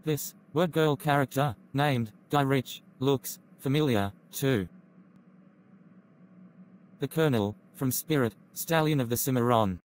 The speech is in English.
This WordGirl character, named Guy Rich, looks familiar, too. The Colonel, from Spirit, Stallion of the Cimarron.